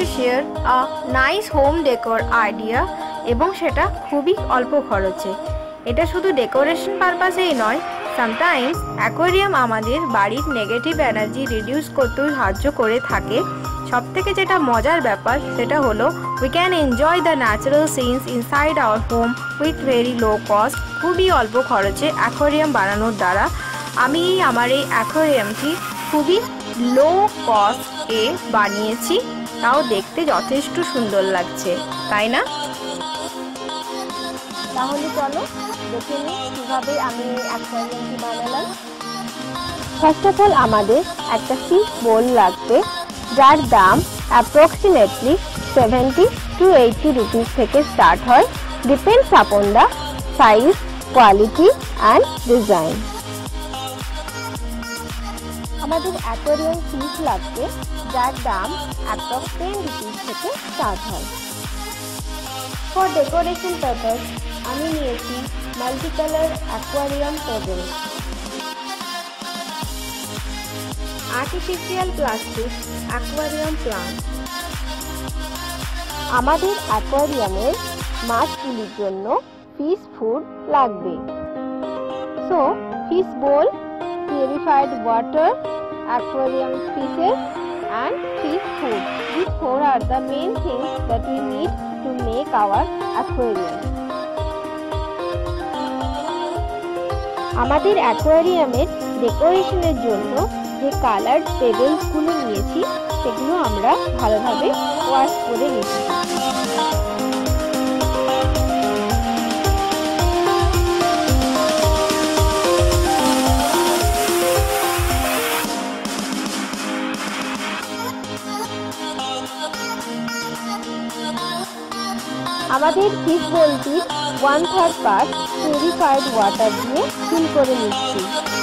to share a nice home decor idea এবং সেটা খুবই অল্প খরচে। এটা শুধু ডেকোরেশন পারপাসেই নয়, সামটাইমস অ্যাকোয়ারিয়াম আমাদের বাড়ির নেগেটিভ এনার্জি রিডিউস করতেও সাহায্য করে থাকে। সবথেকে যেটা মজার ব্যাপার সেটা হলো we can enjoy the natural scenes inside our home with very low cost. খুবই অল্প খরচে অ্যাকোয়ারিয়াম বানানোর দ্বারা আমি আমার এই অ্যাকোয়ারিয়ামটি খুবই লো কস্টে বানিয়েছি, তাও দেখতে যথেষ্ট সুন্দর লাগছে, তাই না? তাহলে চলো দেখে নিই কীভাবে আমি অ্যাকোয়ারিয়ামটি বানালাম। ফার্স্ট অফ অল আমাদের একটা ফিশ বোল লাগবে, যার দাম অ্যাপ্রক্সিমেটলি 70 to 80 রুপিস থেকে স্টার্ট হয়, depends upon the size, quality and design. আমাদের অ্যাকোয়ারিয়াম ফিশ লাগবে, যার দাম অ্যাপ্রক্স 10 রুপিস থেকে স্টার্ট হয়। ফর ডেকোরেশন পারপাস আমি নিয়েছি multi colour aquarium table, artificial plastic aquarium plant. আমাদের অ্যাকোয়ারিয়ামের মাছগুলির জন্য ফিশ ফুড লাগবে। So fish bowl, purified water, aquarium fishes and fish food. These four are the main things that we need to make our aquarium. আমাদের অ্যাকোয়ারিয়ামের ডেকোরেশনের জন্য যে coloured পেবেলস গুলো নিয়েছি সেগুলো আমরা ভালোভাবে ওয়াশ করে নিচ্ছি। আমাদের ফিশ বোলটির 1/3 পার্ট পিউরিফাইড ওয়াটার দিয়ে ফিল করে নিচ্ছি।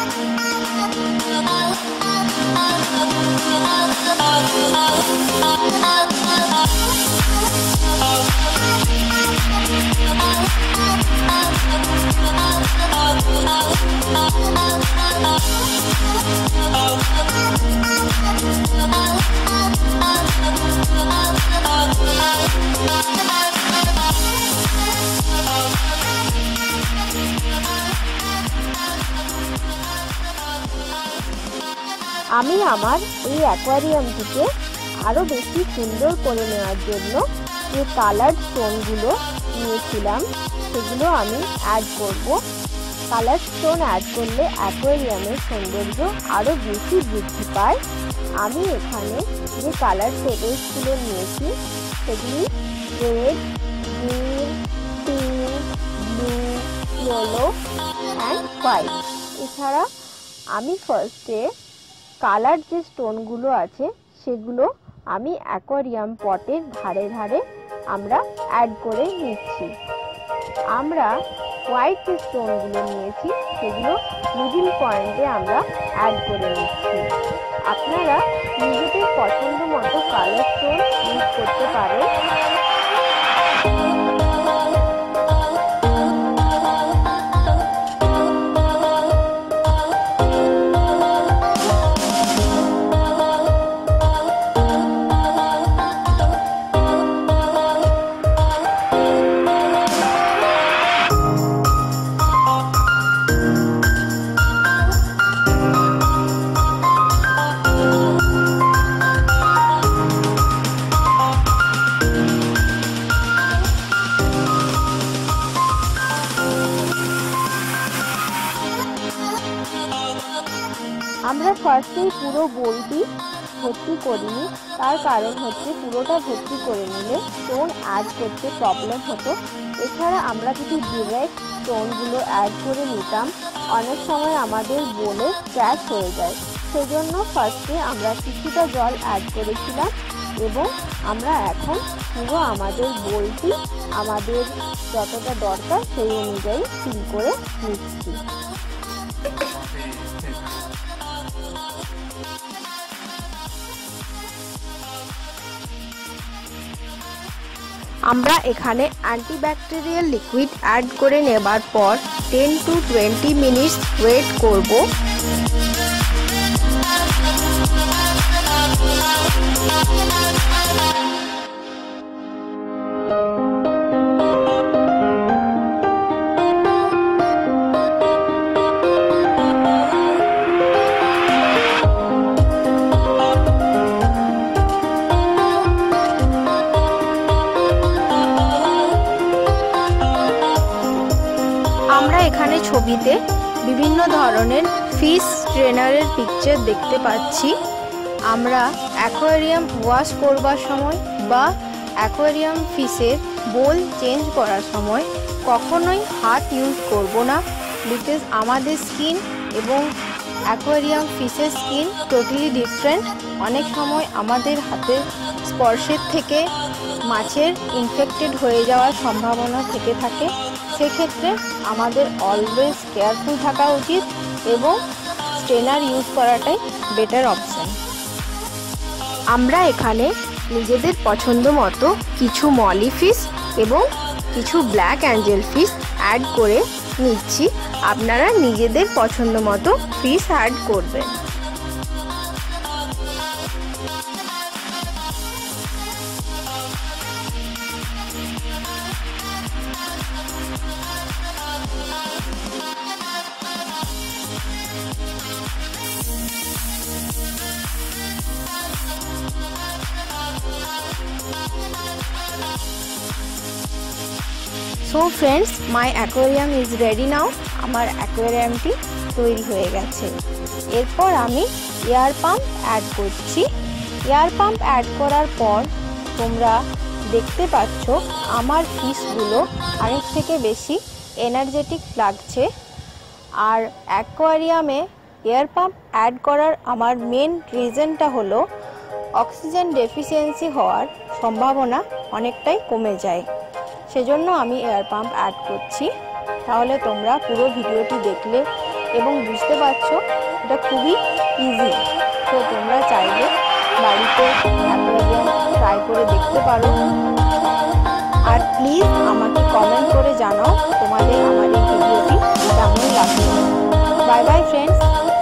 আমি আমার এই অ্যাকোয়ারিয়ামটিকে আরও বেশি সুন্দর করে নেওয়ার জন্য যে কালার্ড স্টোনগুলো নিয়েছিলাম সেগুলো আমি অ্যাড করব। কালার স্টোন অ্যাড করলে অ্যাকোয়ারিয়ামের সৌন্দর্য আরও বেশি বৃদ্ধি পায়। আমি এখানে যে কালার পেবেলসগুলো নিয়েছি সেগুলি red, green, pink, blue, yellow and white. এছাড়া আমি ফার্স্টে কালার যে স্টোনগুলো আছে সেগুলো আমি অ্যাকোয়ারিয়াম পটের ধারে ধারে আমরা অ্যাড করে নিচ্ছি। আমরা হোয়াইট যে স্টোনগুলো নিয়েছি সেগুলো মিডিল পয়েন্টে আমরা অ্যাড করে নিচ্ছি। আপনারা নিজেদের পছন্দ মতো কালার স্টোন ইউজ করতে পারেন। আমরা ফার্স্টেই পুরো বোলটি ভর্তি করিনি, তার কারণ হচ্ছে পুরোটা ভর্তি করে নিলে স্টোন অ্যাড করতে প্রবলেম হতো। এছাড়া আমরা যদি ডিরেক্ট স্টোনগুলো অ্যাড করে নিতাম অনেক সময় আমাদের বোলে ক্র্যাশ হয়ে যায়। সেজন্য ফার্স্টে আমরা কিছুটা জল অ্যাড করেছিলাম এবং আমরা এখন পুরো আমাদের বোলটি আমাদের যতটা দরকার সেই অনুযায়ী ফিল করে নিচ্ছি। আমরা এখানে অ্যান্টিব্যাকটেরিয়াল লিকুইড অ্যাড করে নেবার পর 10 to 20 মিনিটস ওয়েট করব। আমরা এখানে ছবিতে বিভিন্ন ধরনের ফিশ ট্রেনারের পিকচার দেখতে পাচ্ছি। আমরা অ্যাকোয়ারিয়াম ওয়াশ করবার সময় বা অ্যাকোয়ারিয়াম ফিশের বোল চেঞ্জ করার সময় কখনোই হাত ইউজ করব না, বিকজ আমাদের স্কিন এবং অ্যাকোয়ারিয়াম ফিশের স্কিন টোটালি ডিফারেন্ট। অনেক সময় আমাদের হাতের স্পর্শের থেকে মাছের ইনফেক্টেড হয়ে যাওয়ার সম্ভাবনা থেকে থাকে। সেক্ষেত্রে আমাদের অলওয়েজ কেয়ারফুল থাকা উচিত এবং স্ট্রেনার ইউজ করাটাই বেটার অপশন। আমরা এখানে নিজেদের পছন্দ মতো কিছু মলি ফিশ এবং কিছু ব্ল্যাক অ্যাঞ্জেল ফিশ অ্যাড করে নিচ্ছি। আপনারা নিজেদের পছন্দ মতো ফিশ অ্যাড করবেন। So friends, my aquarium is ready now. আমার অ্যাকোয়ারিয়ামটি তৈরি হয়ে গেছে। এরপর আমি এয়ার পাম্প অ্যাড করছি। এয়ার পাম্প অ্যাড করার পর তোমরা দেখতে পাচ্ছ আমার ফিশগুলো আগের থেকে বেশি এনার্জেটিক লাগছে। আর অ্যাকোয়ারিয়ামে এয়ার পাম্প অ্যাড করার আমার মেন রিজনটা হলো অক্সিজেন ডেফিসিয়েন্সি হওয়ার সম্ভাবনা অনেকটাই কমে যায়, সেজন্য আমি এয়ার পাম্প অ্যাড করছি। তাহলে তোমরা পুরো ভিডিওটি দেখলে এবং বুঝতে পারছো এটা খুবই ইজি। তো তোমরা চাইলে বাড়িতে অ্যাকোয়ারিয়াম ট্রাই করে দেখতে পারো। আর প্লিজ আমাকে কমেন্ট করে জানাও তোমাদের আমার এই ভিডিওটি কেমন লাগছে। Bye bye friends.